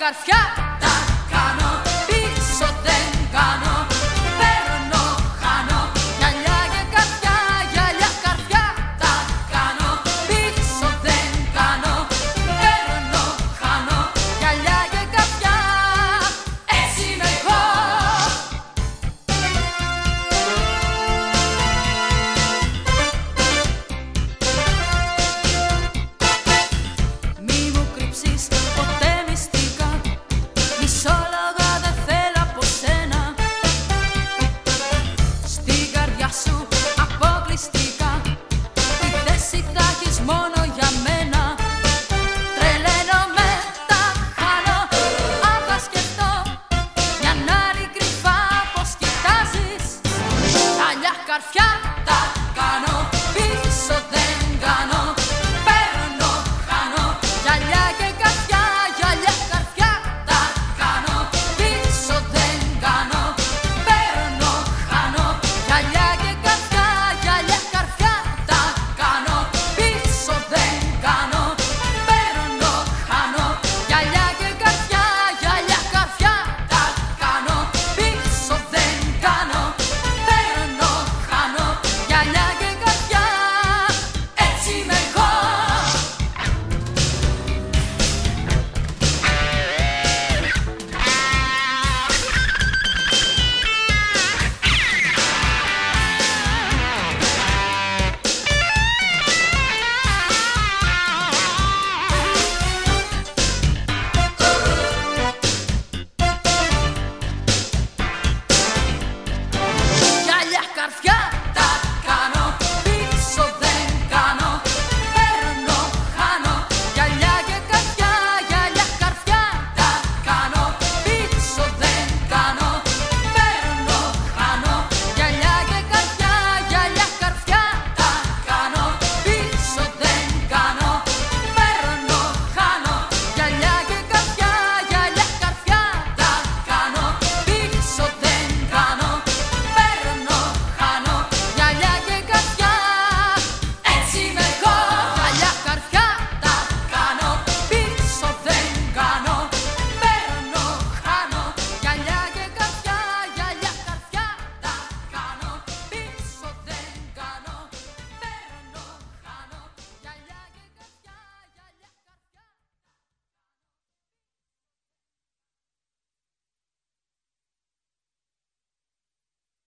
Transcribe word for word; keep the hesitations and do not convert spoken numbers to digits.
καρφιά τα κάνω, πίσω δεν κάνω. Παίρνω, χάνω, γυαλιά και καρφιά, γυαλιά, καρφιά τα κάνω, πίσω δεν κάνω. Παίρνω, χάνω, γυαλιά και καρφιά, έτσι είμαι εγώ. Μη μου κρύψεις ποτέ μυστικά, μισόλογα δεν θέλω από σένα. Στην καρδιά σου αποκλειστικά τη θέση θα έχεις μόνο